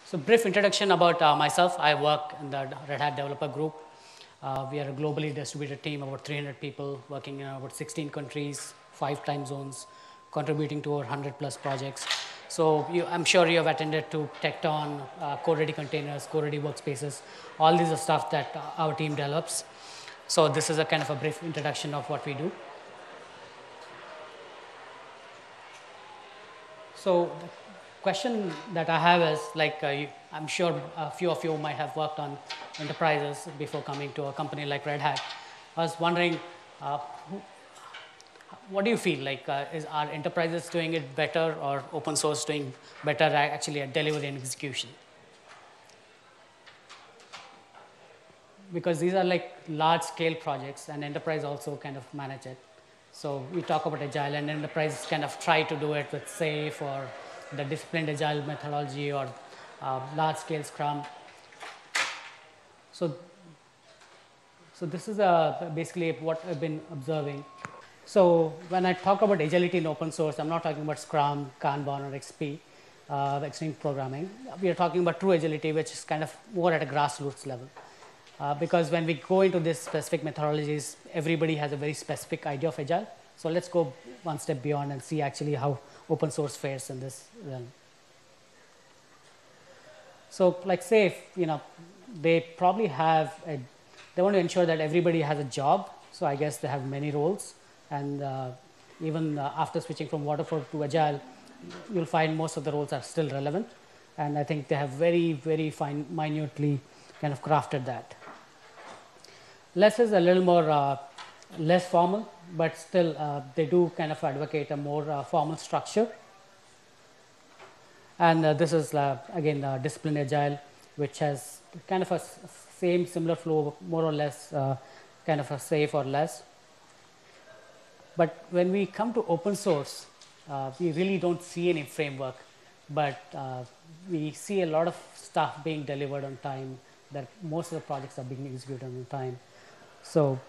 So brief introduction about myself. I work in the Red Hat developer group. We are a globally distributed team, about 300 people working in about 16 countries, 5 time zones, contributing to over 100 plus projects. So I'm sure you have attended to Tecton, code-ready containers, code-ready workspaces. All these are stuff that our team develops. So this is a kind of a brief introduction of what we do. So the question that I have is like, I'm sure a few of you might have worked on enterprises before coming to a company like Red Hat. I was wondering, what do you feel like? Are enterprises doing it better or open source doing better actually at delivery and execution? Because these are like large scale projects and enterprise also kind of manage it. So we talk about Agile and enterprise kind of try to do it with SAFe or the disciplined Agile methodology or large scale Scrum. So this is basically what I've been observing. So when I talk about agility in open source, I'm not talking about Scrum, Kanban, or XP, extreme programming. We are talking about true agility, which is kind of more at a grassroots level. Because when we go into these specific methodologies, everybody has a very specific idea of Agile. So let's go one step beyond and see actually how open source fares in this realm. So like SAFe, they probably have, they want to ensure that everybody has a job. So I guess they have many roles. And even after switching from waterfall to Agile, you'll find most of the roles are still relevant. And I think they have very, very minutely kind of crafted that. Less is a little more less formal, but still they do kind of advocate a more formal structure. And this is again disciplined Agile, which has kind of a similar flow, more or less kind of a SAFe or less. But when we come to open source, we really don't see any framework, but we see a lot of stuff being delivered on time, that most of the projects are being executed on time. So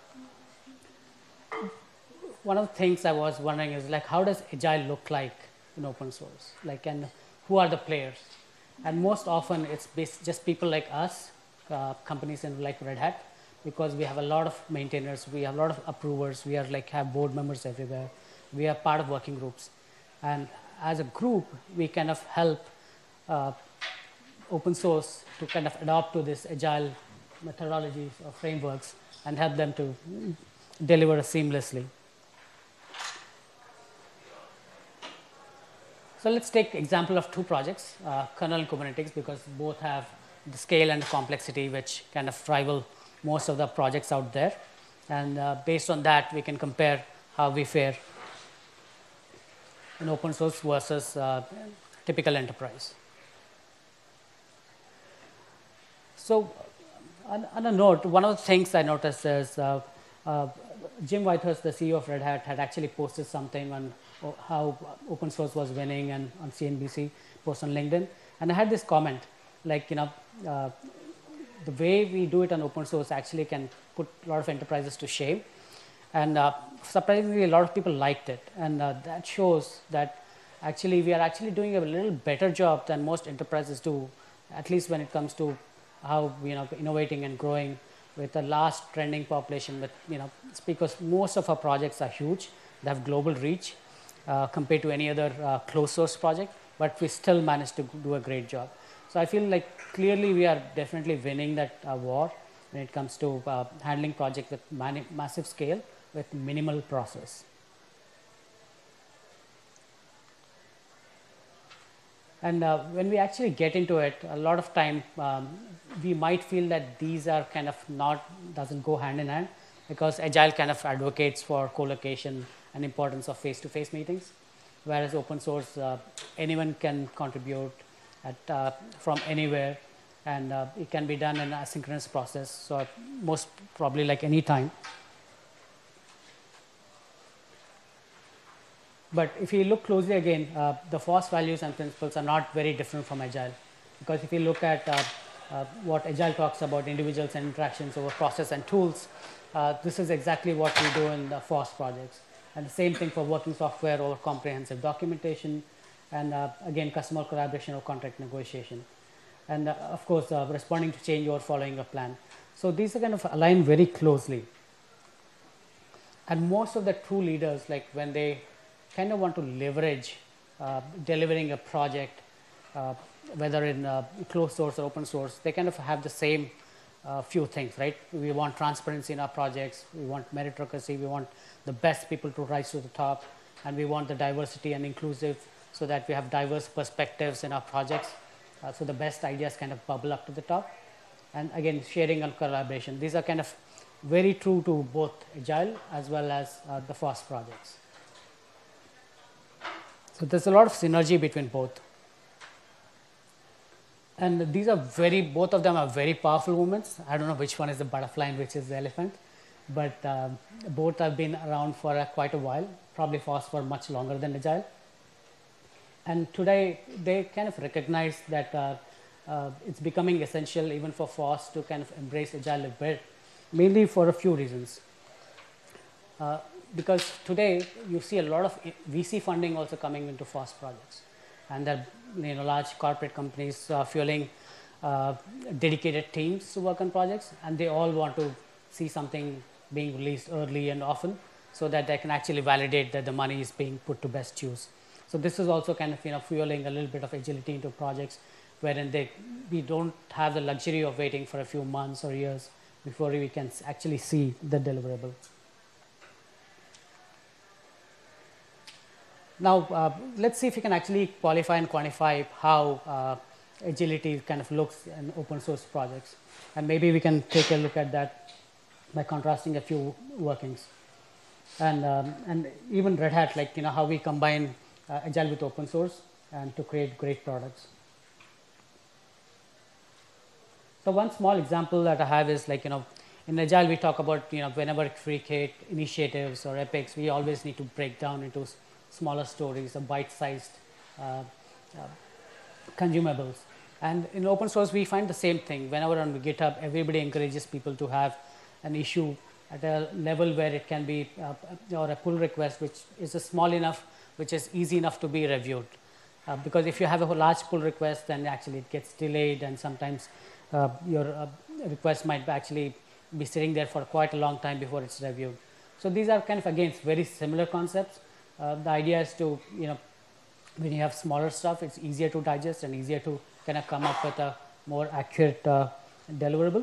one of the things I was wondering is like, how does Agile look like in open source? Like, and who are the players? And most often it's just people like us, companies in like Red Hat, because we have a lot of maintainers, we have a lot of approvers, we are like have board members everywhere, we are part of working groups. And as a group, we kind of help open source to kind of adopt to this Agile methodologies or frameworks and help them to deliver seamlessly. So let's take example of two projects, Kernel and Kubernetes, because both have the scale and the complexity which kind of rival most of the projects out there. And based on that, we can compare how we fare in open source versus typical enterprise. So on a note, one of the things I noticed is Jim Whitehurst, the CEO of Red Hat, had actually posted something on how open source was winning and on CNBC, post on LinkedIn. And I had this comment, like, the way we do it on open source actually can put a lot of enterprises to shame. And surprisingly, a lot of people liked it. And that shows that actually we are actually doing a little better job than most enterprises do, at least when it comes to how innovating and growing with a large trending population. With because most of our projects are huge, they have global reach compared to any other closed source project, but we still manage to do a great job. So I feel like clearly we are definitely winning that war when it comes to handling projects with massive scale with minimal process. And when we actually get into it, a lot of time we might feel that these are kind of doesn't go hand in hand, because Agile kind of advocates for co-location and importance of face-to-face meetings, whereas open source, anyone can contribute from anywhere, and it can be done in an asynchronous process, so most probably like any time. But if you look closely again, the FOSS values and principles are not very different from Agile, because if you look at what Agile talks about, individuals and interactions over process and tools, this is exactly what we do in the FOSS projects. And the same thing for working software over comprehensive documentation, and again, customer collaboration or contract negotiation. and of course responding to change or following a plan. So these are kind of aligned very closely. And most of the true leaders, like when they kind of want to leverage delivering a project, whether in closed source or open source, they kind of have the same few things, right? We want transparency in our projects, we want meritocracy, we want the best people to rise to the top, and we want the diversity and inclusive so that we have diverse perspectives in our projects. So the best ideas kind of bubble up to the top. And again, sharing and collaboration. These are kind of very true to both Agile as well as the FOSS projects. So there's a lot of synergy between both. And these are both of them are very powerful movements. I don't know which one is the butterfly and which is the elephant, but both have been around for quite a while, probably FOSS for much longer than Agile. And today, they kind of recognize that it's becoming essential even for FOSS to kind of embrace Agile a bit, mainly for a few reasons. Because today, you see a lot of VC funding also coming into FOSS projects. And there are large corporate companies fueling dedicated teams to work on projects, and they all want to see something being released early and often so that they can actually validate that the money is being put to best use. So this is also kind of fueling a little bit of agility into projects wherein we don't have the luxury of waiting for a few months or years before we can actually see the deliverable. Now, let's see if we can actually qualify and quantify how agility kind of looks in open source projects. And maybe we can take a look at that by contrasting a few workings. And even Red Hat, like how we combine Agile with open source and to create great products. So one small example that I have is like, in Agile we talk about, whenever we create initiatives or epics, we always need to break down into smaller stories or bite-sized consumables. And in open source, we find the same thing. Whenever on GitHub, everybody encourages people to have an issue at a level where it can be, or a pull request, which is small enough, which is easy enough to be reviewed. Because if you have a large pull request, then actually it gets delayed, and sometimes your request might actually be sitting there for quite a long time before it's reviewed. So these are kind of, again, very similar concepts. The idea is to, when you have smaller stuff, it's easier to digest and easier to kind of come up with a more accurate deliverable.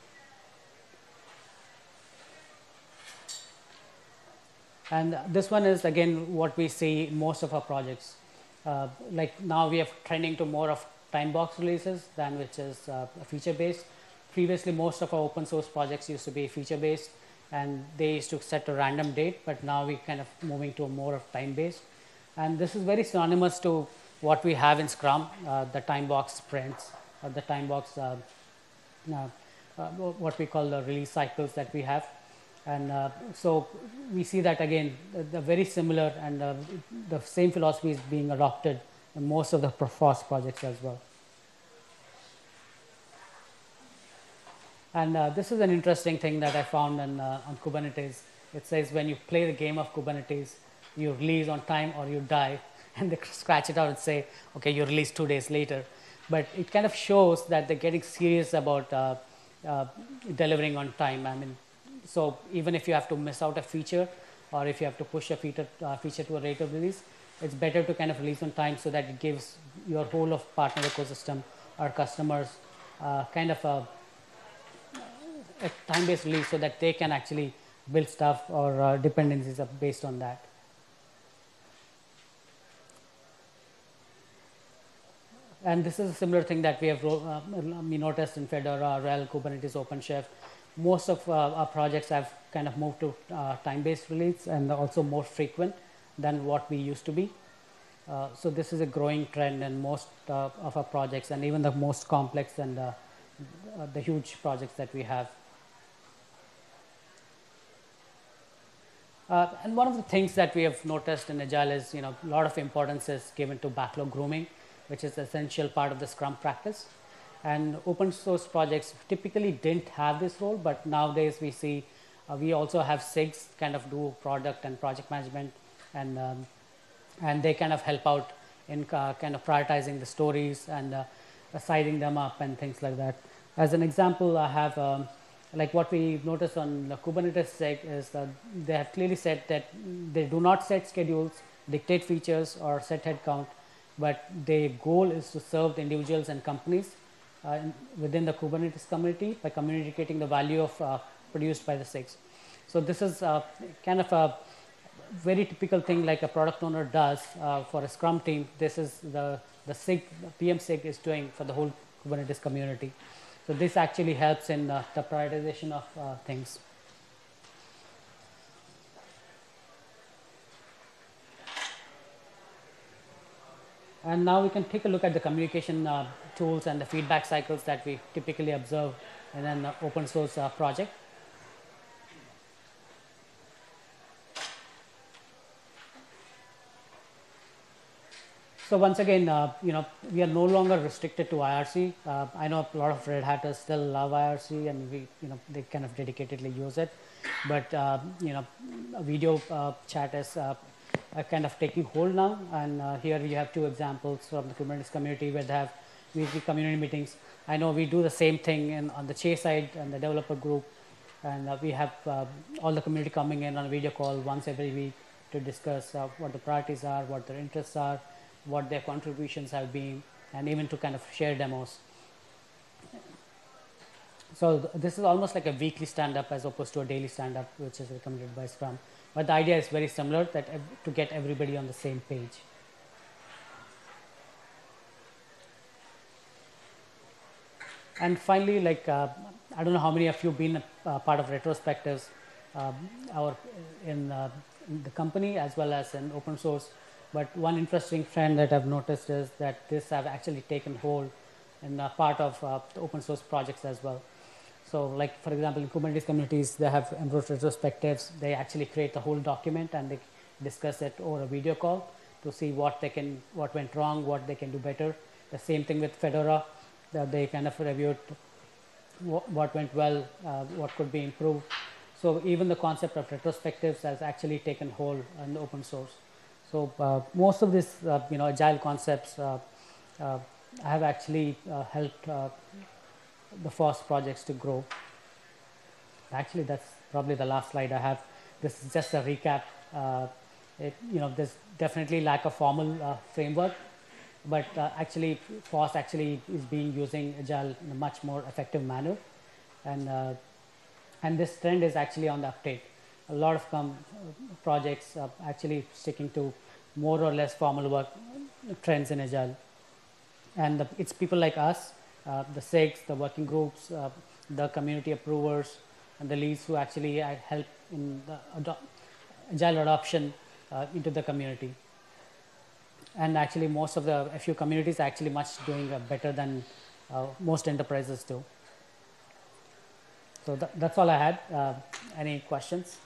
And this one is, again, what we see in most of our projects. Like now we are trending to more of time box releases than which is feature based. Previously, most of our open source projects used to be feature based, and they used to set a random date, but now we kind of moving to a more of time based. And this is very synonymous to what we have in Scrum, the time box sprints, or the time box, what we call the release cycles that we have. And so we see that again, they're very similar, and the same philosophy is being adopted in most of the FOSS projects as well. And this is an interesting thing that I found on Kubernetes. It says when you play the game of Kubernetes, you release on time or you die, and they scratch it out and say, okay, you release 2 days later. But it kind of shows that they're getting serious about delivering on time. I mean, so even if you have to miss out a feature, or if you have to push a feature to a later release, it's better to kind of release on time so that it gives your whole of partner ecosystem or customers kind of a time-based release so that they can actually build stuff or dependencies based on that. And this is a similar thing that we have noticed in Fedora, RHEL, Kubernetes, OpenShift. Most of our projects have kind of moved to time-based release and also more frequent than what we used to be. So this is a growing trend in most of our projects, and even the most complex and the huge projects that we have. And one of the things that we have noticed in Agile is, a lot of importance is given to backlog grooming, which is an essential part of the Scrum practice. And open source projects typically didn't have this role, but nowadays we see we also have SIGs kind of do product and project management, and they kind of help out in kind of prioritizing the stories and siding them up and things like that. As an example, I have like what we notice on the Kubernetes SIG is that they have clearly said that they do not set schedules, dictate features, or set headcount, but their goal is to serve the individuals and companies within the Kubernetes community by communicating the value of produced by the SIGs. So this is kind of a very typical thing like a product owner does for a Scrum team. This is the SIG, the PM SIG is doing for the whole Kubernetes community. So this actually helps in the prioritization of things. And now we can take a look at the communication tools and the feedback cycles that we typically observe in an open source project. So once again, we are no longer restricted to IRC. I know a lot of Red Hatters still love IRC, and they kind of dedicatedly use it. But a video chat is kind of taking hold now. And here you have two examples from the Kubernetes community where they have weekly community meetings. I know we do the same thing on the Chase side and the developer group, and we have all the community coming in on a video call once every week to discuss what the priorities are, what their interests are, what their contributions have been, and even to kind of share demos. So this is almost like a weekly stand-up as opposed to a daily stand-up, which is recommended by Scrum. But the idea is very similar, that to get everybody on the same page. And finally, like I don't know how many of you have been part of retrospectives or in the company as well as in open source. But one interesting trend that I've noticed is that this have actually taken hold in part of the open source projects as well. So like for example, in Kubernetes communities, they have Embrace retrospectives. They actually create the whole document and they discuss it over a video call to see what went wrong, what they can do better. The same thing with Fedora, that they kind of reviewed what went well, what could be improved. So even the concept of retrospectives has actually taken hold in the open source. So most of these agile concepts have actually helped the FOSS projects to grow. Actually, that's probably the last slide I have. This is just a recap. There's definitely lack of formal framework, but actually FOSS actually is being using Agile in a much more effective manner, and this trend is actually on the uptake. A lot of projects are actually sticking to more or less formal work trends in Agile, and it's people like us, the SIGs, the working groups, the community approvers, and the leads who actually help in the Agile adoption into the community. And actually a few communities are actually much doing better than most enterprises do. So that's all I had. Any questions?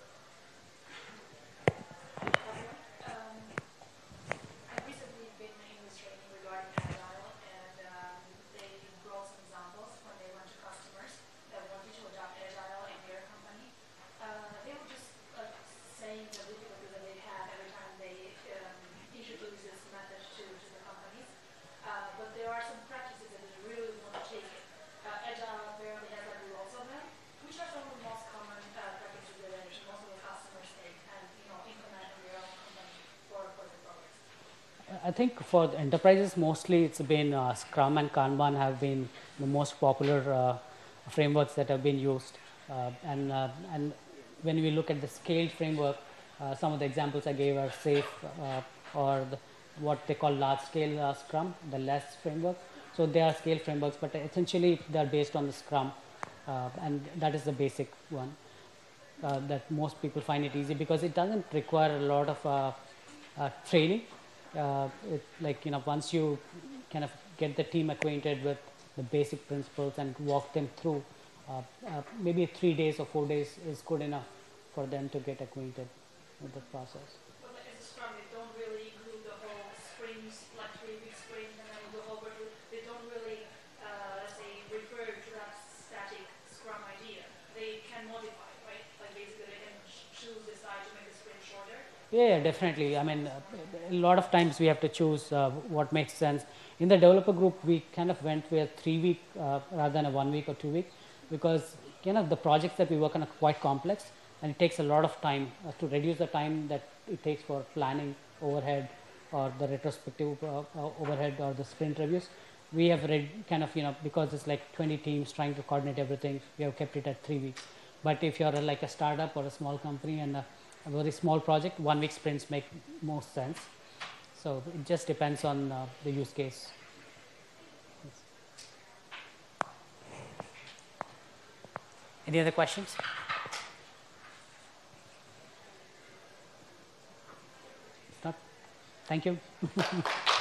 I've recently been in this training regarding Agile, and they brought some examples when they went to customers that wanted to adopt Agile in their company. They were just saying the difficulties that they have every time they introduce this method to the companies. But there are some practices that they really want to take it. Agile apparently has like lots of them. Which are some of the most common practices that most of the customers take and implement in their own company for the progress? I think for the enterprises, mostly it's been Scrum and Kanban have been the most popular frameworks that have been used. And when we look at the scaled framework, some of the examples I gave are SAFe or what they call large-scale Scrum, the LESS framework. So they are scale frameworks, but essentially they are based on the Scrum, and that is the basic one that most people find it easy because it doesn't require a lot of training. Once you kind of get the team acquainted with the basic principles and walk them through, maybe 3 days or 4 days is good enough for them to get acquainted with the process. But as a Scrum, they don't really include the whole sprints, like 3-week sprint, and then we go over to, they don't really, let's say, refer to that static Scrum idea. They can modify, right? Like basically they can decide to make the sprint shorter. Yeah, definitely. I mean, a lot of times we have to choose what makes sense. In the developer group, we kind of went with a 3-week rather than a 1 week or 2 week, because the projects that we work on are quite complex, and it takes a lot of time to reduce the time that it takes for planning overhead or the retrospective overhead or the sprint reviews. We have because it's like 20 teams trying to coordinate everything, we have kept it at 3 weeks. But if you're like a startup or a small company and a very small project, 1 week sprints make most sense. So it just depends on the use case. Any other questions? If not, thank you.